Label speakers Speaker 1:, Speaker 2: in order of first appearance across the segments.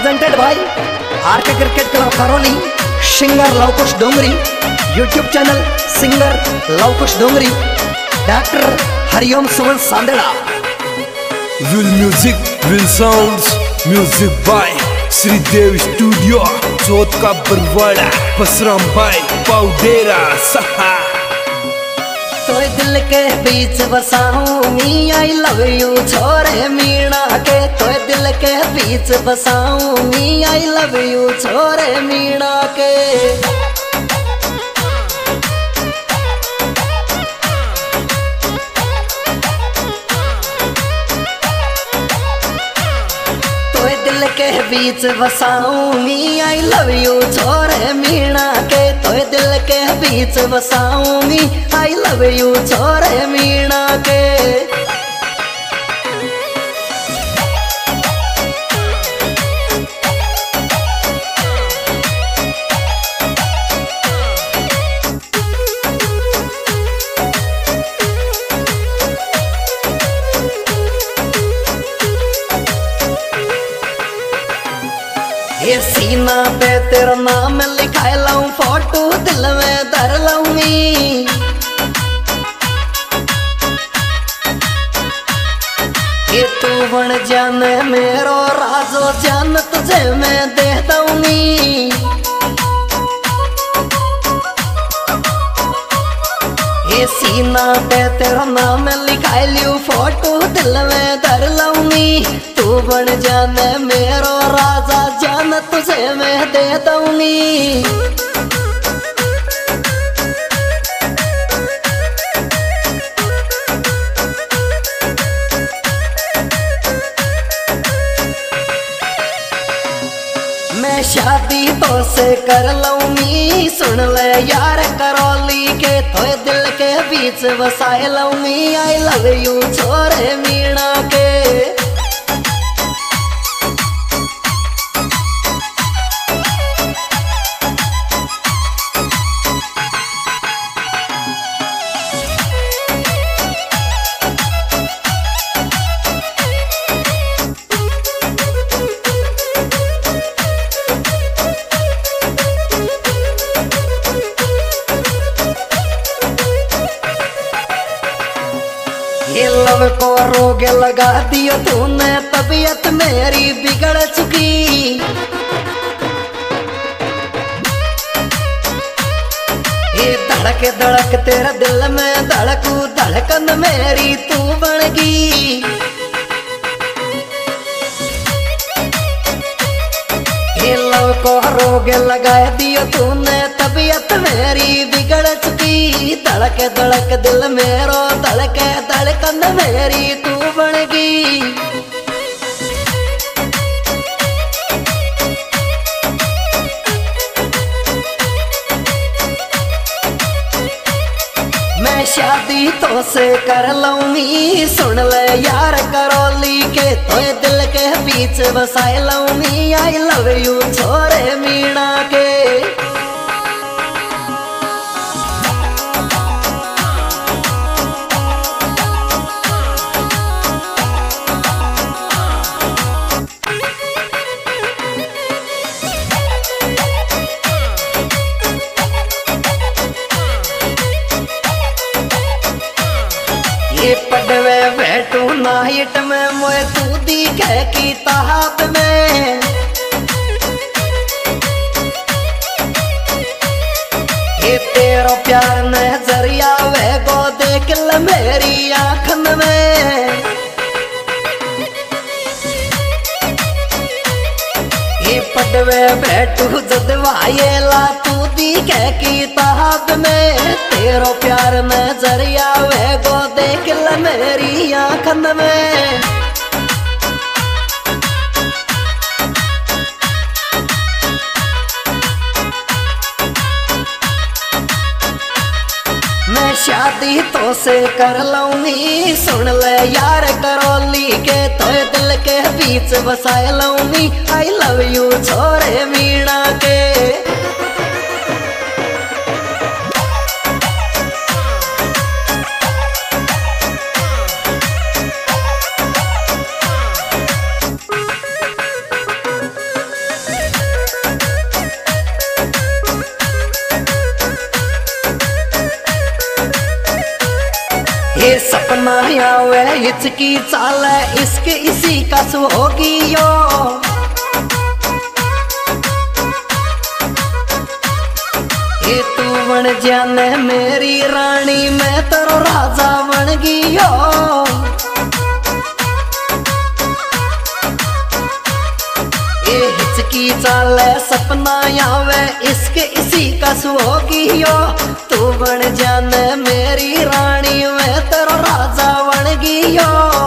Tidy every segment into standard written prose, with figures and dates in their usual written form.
Speaker 1: Presented by RK cricket club Karauli, singer Lavkush Dongri, YouTube channel singer Lavkush Dongri, doctor Hariom Suman Sanderha.
Speaker 2: Will music will sounds, music by Shridev studio, Chauth ka Barwara, Basram भाई पाउडेरा सहा।
Speaker 1: तो दिल के बीच बसाऊं मी I love you छोरे मीणा के, तो दिल के बीच बसाऊं मी आई लव यू छोरे मीणा के। तो दिल के बीच बसाऊं मी आई लव यू छोरे मीणा के, तो दिल के बीच बसाऊं मी आई लव यू छोरे मीणा के। ये सीना पे तेरा नाम लिखा लाऊं, फोटो दिल में धर लाऊंगी। ये तू बन जाने मेरो राजो जान तुझे मैं दे दूंगी। ये सीना पे तेरा नाम लिखा लियो, फोटो दिल में धर लाऊंगी। तू बन जाने मेरो राजा जान तुझे मैं दे दूंगी। मैं शादी तो से कर लूंगी, सुन ले यार करौली के, तो दिल के बीच बसाए लूंगी आई लव यू छोरे मीणा के। ये लव को रोग लगा दियो तूने, तबीयत मेरी बिगड़ चुकी। ये धड़क धड़क तेरा दिल में धड़कू, धड़कन मेरी तू बन गई। ये लव को रोग लगा दियो तूने, तबीयत मेरी बिगड़ चुकी। धड़क धड़क दिल मेरो धड़के, धड़कन मेरी तू बन गई। मैं शादी तो से कर लूंगी, सुन ले यार करौली के, तो दिल के बीच बसाए लूंगी आई लव यू छोरे मीणा के। ये पड़वे बैठू नाइट में मोए तू दिखे की ताहत में। ये तेरा प्यार नजरिया वे गो देख ल मेरी आँखन में। ये पड़वे बैठू जदवाएला तू दिखे की ताहत में। तेरा प्यार नजरिया वे गो देख ल मेरी आँखन में। मैं शादी तो से कर लूंगी, सुन ले यार करौली के, तो दिल के बीच बसाए लूंगी आई लव यू छोरे मीणा के। ये सपना आवे हिचकी चाले इसके इसी का होगी यो। ये तू बन जाने मेरी रानी मैं तेरो राजा बन गियो। ये हिचकी चाले सपना आवे इसके इसी का होगी यो। तू बन जाने मेरी रानी मैं तेरो राजा बन गियो।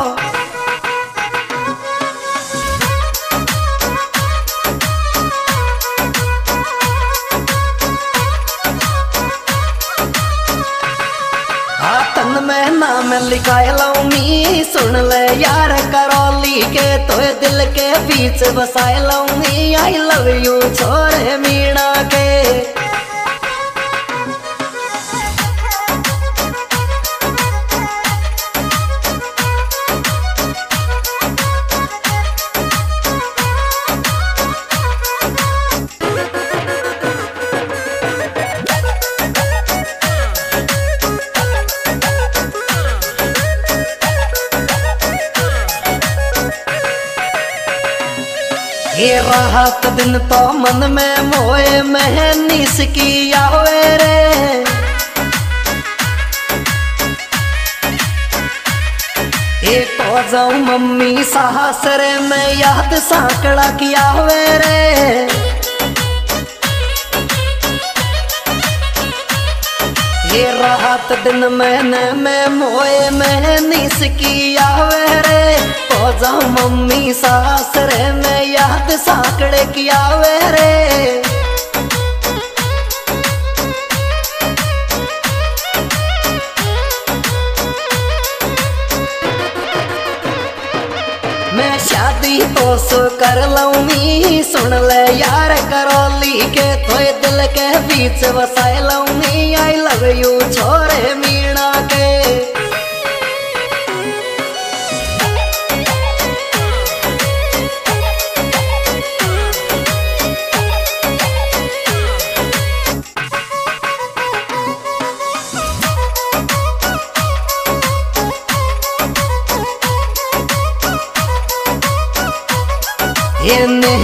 Speaker 1: तन में नाम लिखाए लाऊंगी सुन ले यार करौली के तोए दिल के बीच बसाए लाऊंगी। आई लव यू छोरे मीणा के। ये राहत दिन तो मन में मोए महनीस की आवे रे। ये तो जाऊं मम्मी साहस रे मैं याद साकड़ा की आवे रे। ये राहत दिन मैंने मैं मोए महनीस की आवे रे। तो जाऊं मम्मी सास रे मैं याद साकड़े की आवे रे। मैं शादी तो सो कर लूंगी सुन ले यार करौली के तोए दिल के बीच बसाए लूंगी। आई लव यू छोरे मीणा के। ये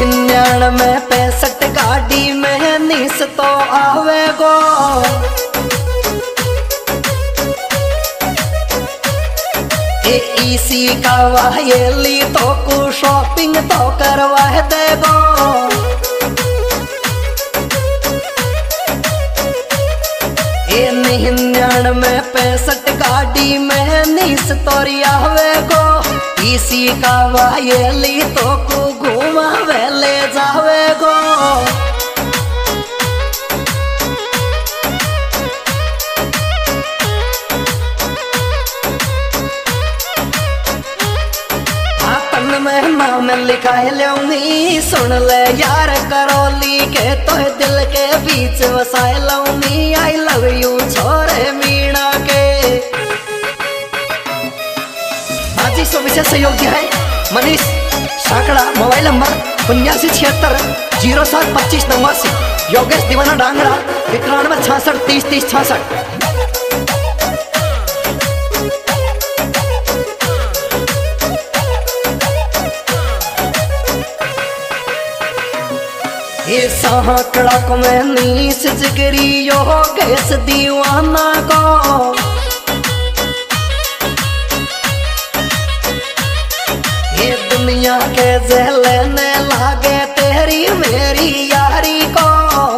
Speaker 1: 99 गाड़ी में निस तो आवे गो। ये इसी का वायली तो को शॉपिंग तो करवा दे गो। ये 99 गाड़ी में निस तो आवे गो। इसी का वायली तो को घुमावे ले जावे गो। तन में नाम लिखाए लूंगी सुन ले यार करौली के तोए दिल के बीच बसाए लूंगी। आई लव यू छोरे मीणा के। आज इस विशेष सहयोगी है मनीष साकड़ा। Mobile number 8576 0725 89। योगेश दीवाना डांगरा 91 66 30 30 66। ये साकड़ा को मैं नीस जिगरी योगेश दीवाना को। दुनिया के जलने लागे तेरी मेरी यारी को।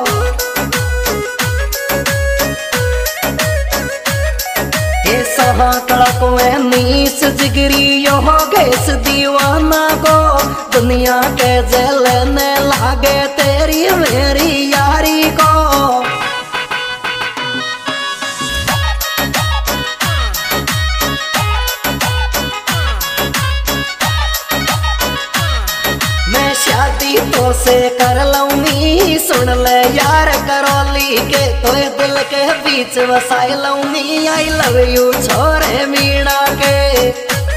Speaker 1: ये साकड़ा को मैं नीस जिगरी योगेश दीवाना को। दुनिया के जलने लागे तेरी मेरी यारी को। शादी तो से कर लूंगी सुन ले यार करौली के तोए दिल के बीच बसाए लूंगी। आई लव यू छोरे मीणा के।